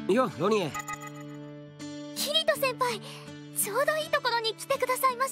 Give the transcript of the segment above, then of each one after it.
よ、ロニエ。 キリト先輩、ちょうどいいところに来てくださいました。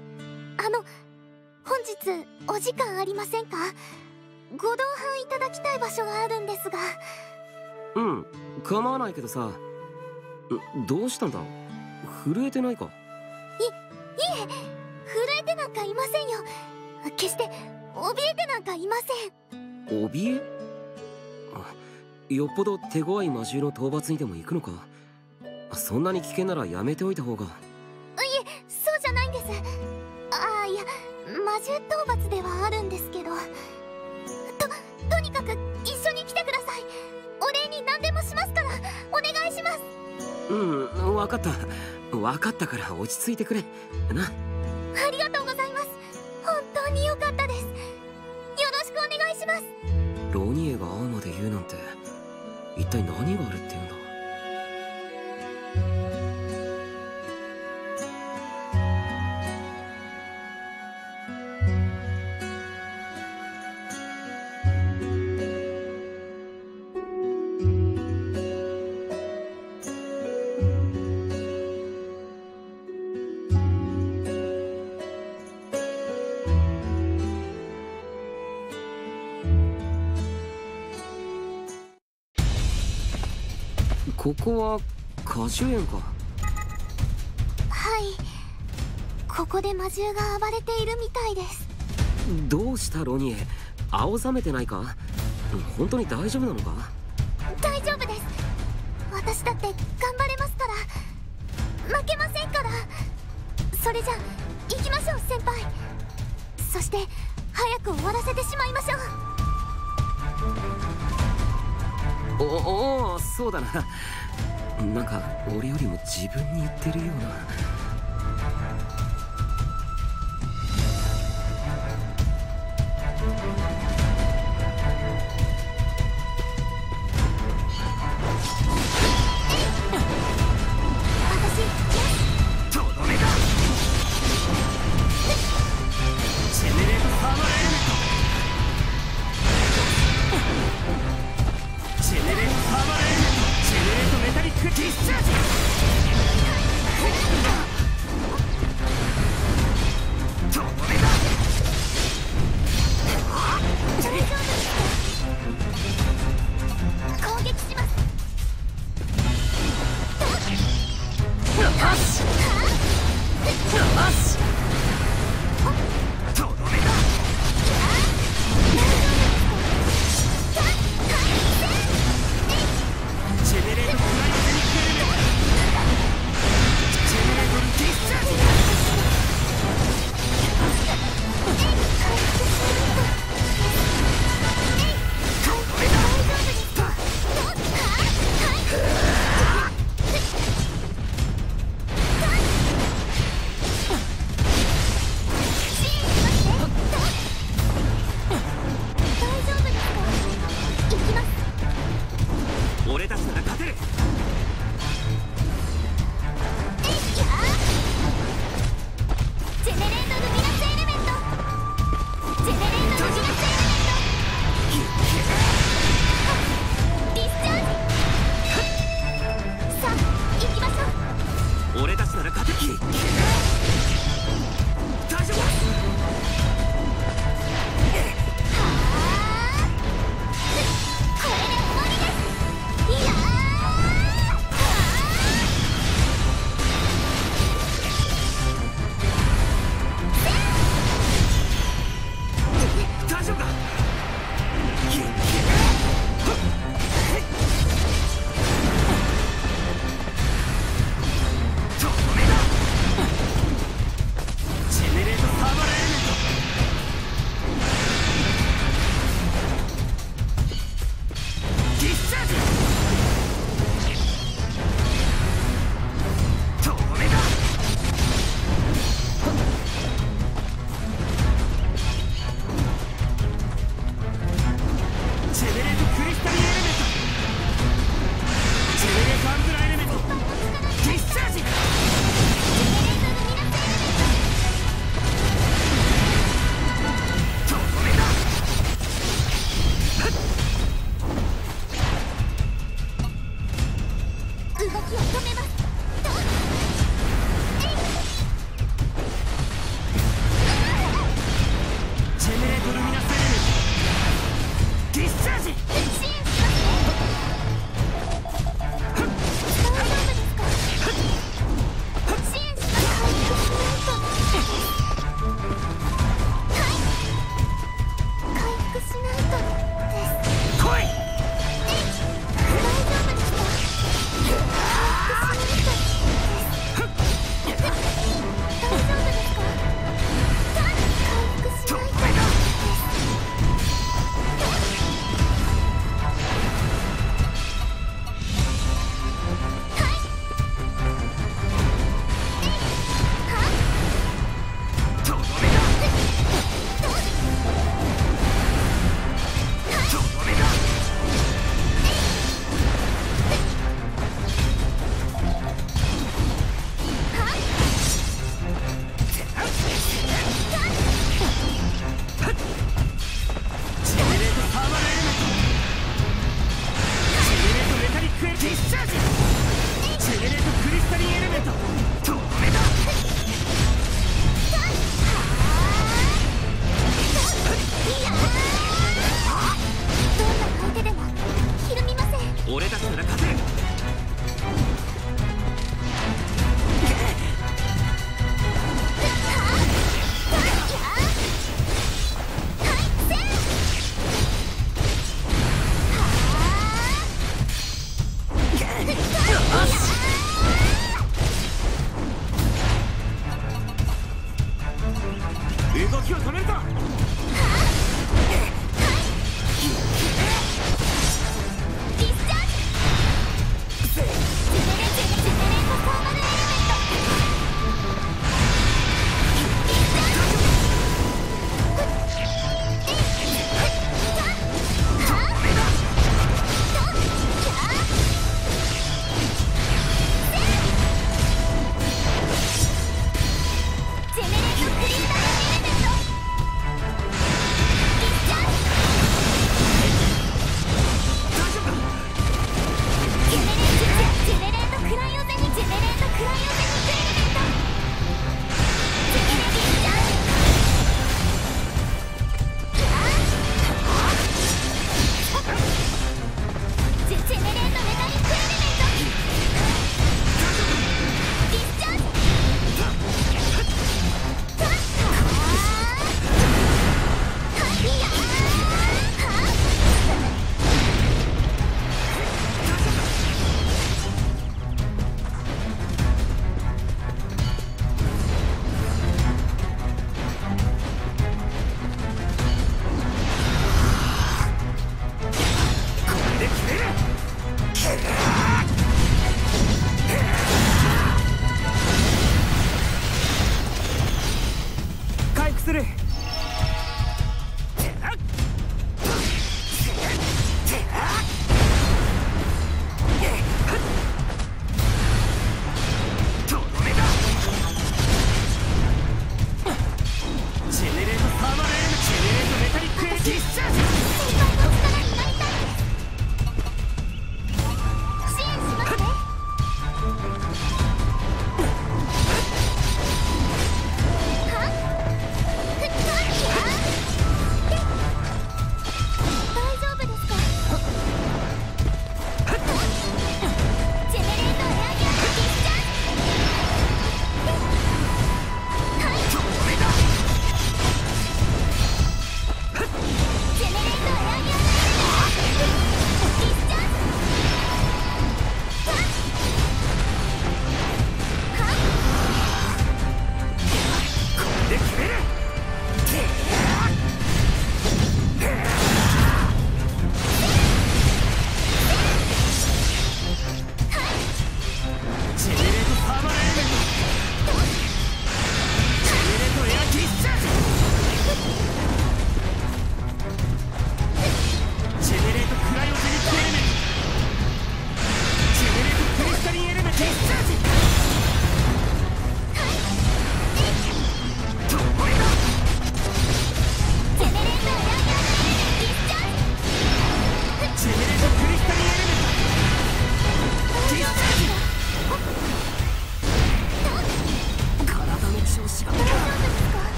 本日お時間ありませんか？ご同伴いただきたい場所があるんですが。 うん、構わないけどさ。どうしたんだ？震えてないか？ いえ、震えてなんかいませんよ。決して怯えてなんかいません。 怯え？よっぽど手強い魔獣の討伐にでも行くのか？そんなに危険ならやめておいた方が。いえ、そうじゃないんです。いや、魔獣討伐ではあるんですけど。とにかく一緒に来てください。お礼に何でもしますから、お願いします。 分かった。分かったから落ち着いてくれな。 ありがとうございます。本当に良かったです。よろしくお願いします。 ロニエが会うまで言うなんて、一体何があるって言うんだ？ここは果樹園か。 はい、ここで魔獣が暴れているみたいです。 どうしたロニエ？青ざめてないか？本当に大丈夫なのか？ 大丈夫です。私だって頑張れますから。負けませんから。それじゃ行きましょう先輩。そして早く終わらせてしまいましょう。 おお、そうだな。なんか俺よりも自分に言ってるような。 私、 とどめだ。ジェネレートサーマルエレメント。ジェネレートサーマルエレメント。ジェネレートメタリックディスチャージ。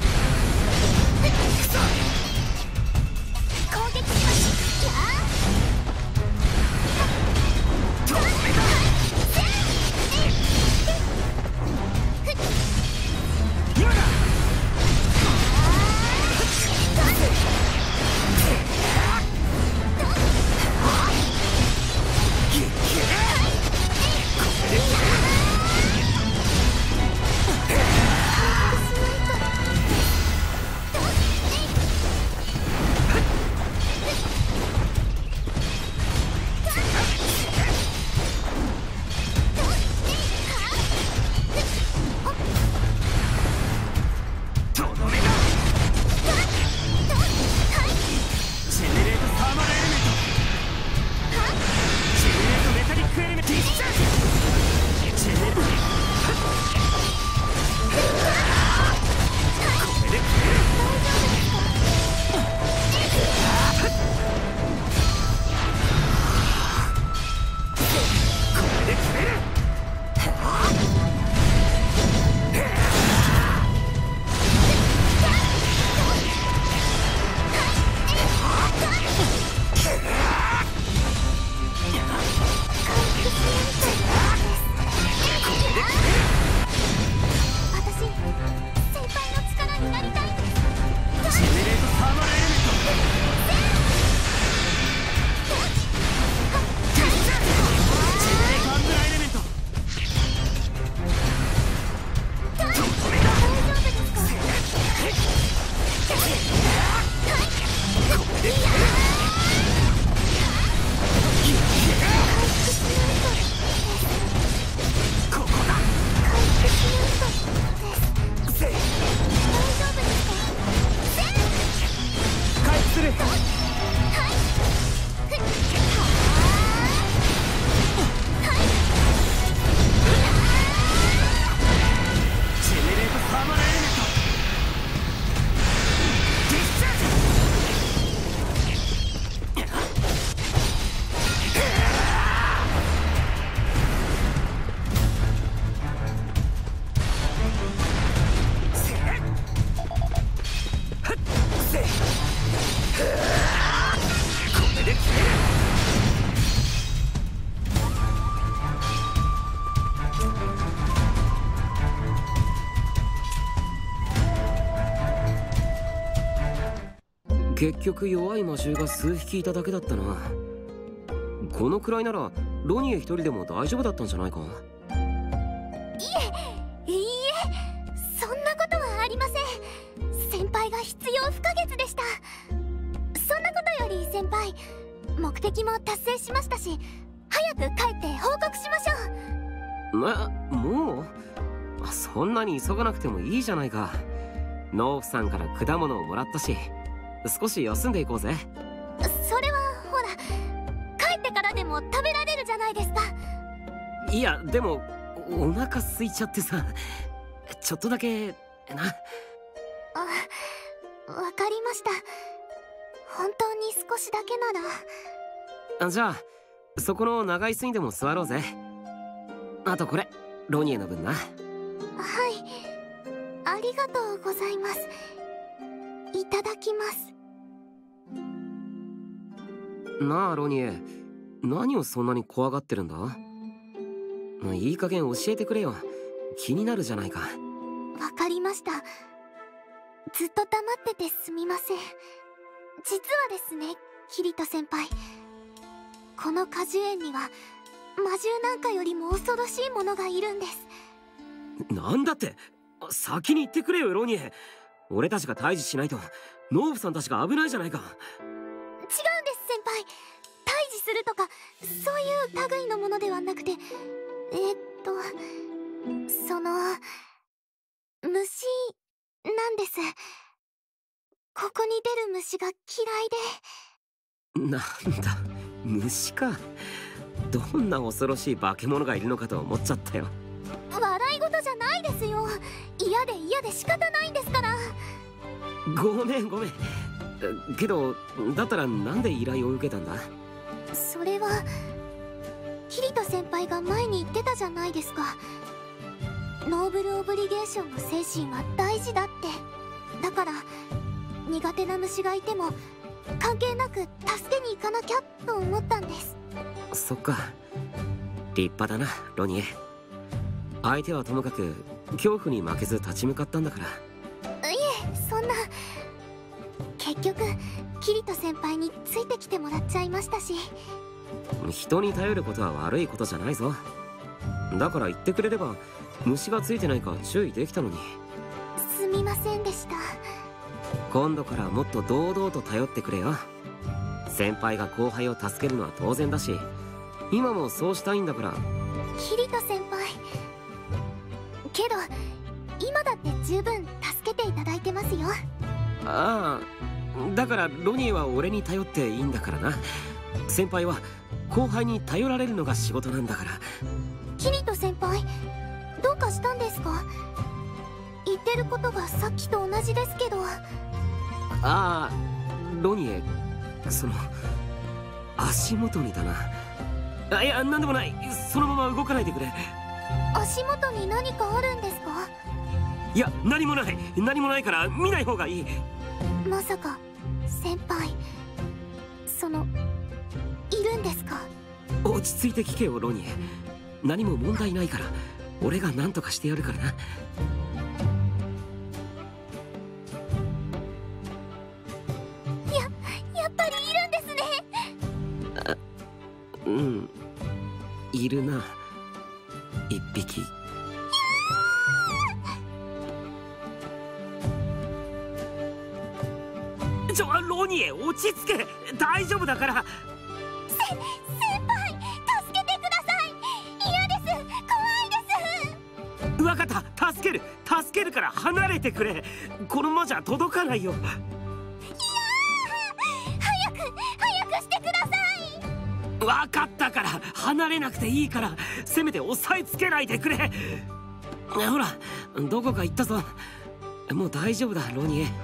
攻撃しますや今だ。結局弱い魔獣が数匹いただけだったな。このくらいならロニエ一人でも大丈夫だったんじゃないか。 いいえ、そんなことはありません。先輩が必要不可欠でした。そんなことより先輩、目的も達成しましたし、早く帰って報告しましょう。 もうそんなに急がなくてもいいじゃないか。農夫さんから果物をもらったし、少し休んでいこうぜ。 それはほら、帰ってからでも食べられるじゃないですか。 いやでもお腹空いちゃってさ、ちょっとだけな。 わかりました。本当に少しだけなら。 じゃあそこの長椅子にでも座ろうぜ。あとこれロニエの分な。 はい、ありがとうございます。いただきます。 なあロニエ、何をそんなに怖がってるんだ。いい加減教えてくれよ。気になるじゃないか。 わかりました。ずっと黙っててすみません。実はですね、キリト先輩、この果樹園には魔獣なんかよりも恐ろしいものがいるんです。 なんだって。先に言ってくれよロニエ。俺たちが退治しないと農夫さんたちが危ないじゃないか。 違うんです先輩。退治するとかそういう類のものではなくて、その虫なんです。ここに出る虫が嫌いで。 なんだ虫か。どんな恐ろしい化け物がいるのかと思っちゃったよ。 笑い事じゃないですよ。嫌で嫌で仕方ないんですから。 ごめんけど、だったらなんで依頼を受けたんだ。 それはキリト先輩が前に言ってたじゃないですか。ノーブルオブリゲーションの精神は大事だって。 だから苦手な虫がいても関係なく助けに行かなきゃと思ったんです。 そっか、立派だなロニエ。相手はともかく恐怖に負けず立ち向かったんだから。 いえ、そんな。結局キリト先輩についてきてもらっちゃいましたし。 人に頼ることは悪いことじゃないぞ。だから言ってくれれば虫がついてないか注意できたのに。 すみませんでした。 今度からもっと堂々と頼ってくれよ。先輩が後輩を助けるのは当然だし、今もそうしたいんだから。 キリト先輩、けど今だって十分助けていただいてますよ。 ああ、だからロニーは俺に頼っていいんだからな。先輩は後輩に頼られるのが仕事なんだから。 キリト先輩、どうかしたんですか？言ってることがさっきと同じですけど。 ああ、ロニエ、その足元にだな。あ、いや、なんでもない。そのまま動かないでくれ。 足元に何かあるんですか？ いや、何もない。何もないから見ない方がいい。 まさか先輩、いるんですか？ 落ち着いて聞けよロニエ。何も問題ないから俺が何とかしてやるからな。 やっぱりいるんですね。 うん、いるな、一匹。ロニエ、落ち着け。大丈夫だから。 先輩、助けてください。嫌です。怖いです。 分かった、助けるから離れてくれ。このままじゃ届かないよ。 いや早くしてください。 分かったから離れなくていいから、せめて押さえつけないでくれ。ほら、どこか行ったぞ。もう大丈夫だロニエ。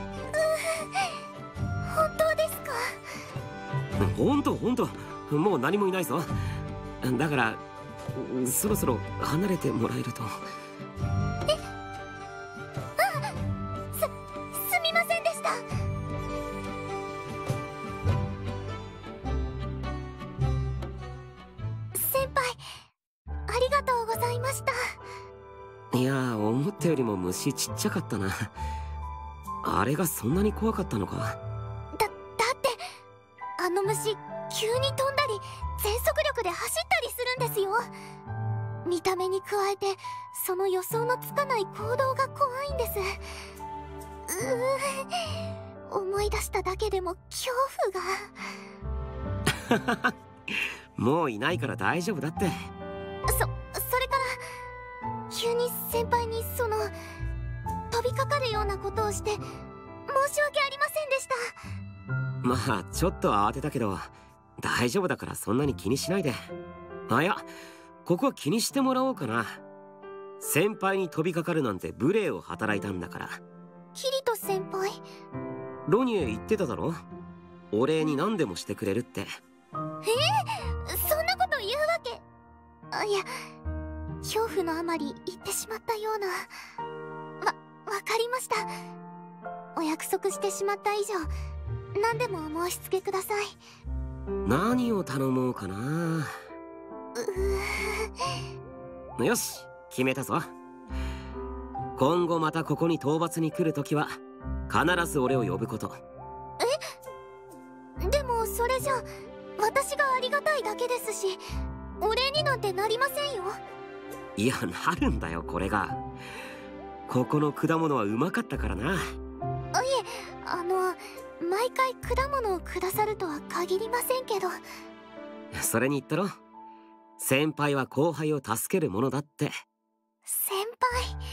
本当ですか？ 本当、もう何もいないぞ。だからそろそろ離れてもらえると。 すみませんでした。先輩、ありがとうございました。 いや、思ったよりも虫ちっちゃかったな。あれがそんなに怖かったのか？ だってあの虫、急に飛んだり全速力で走ったりするんですよ。見た目に加えてその予想のつかない行動が怖いんです。思い出しただけでも恐怖が。 もういないから大丈夫だって。 それから急に先輩に飛びかかるようなことをして申し訳ありませんでした。 まあちょっと慌てたけど大丈夫だから、そんなに気にしないで。あ、いや、ここは気にしてもらおうかな。先輩に飛びかかるなんて無礼を働いたんだから。 キリト先輩、 ロニエ言ってただろ、お礼に何でもしてくれるって。 そんなこと言うわけ。いや、恐怖のあまり言ってしまったような。わかりました。お約束してしまった以上、何でもお申し付けください。 何を頼もうかな。よし、決めたぞ。今後またここに討伐に来るときは必ず俺を呼ぶこと。 でもそれじゃ私がありがたいだけですし、お礼になんてなりませんよ。 いや、なるんだよ。これがここの果物はうまかったからな。 いえ、毎回果物をくださるとは限りませんけど。 それに言ったろ、先輩は後輩を助けるものだって。 先輩、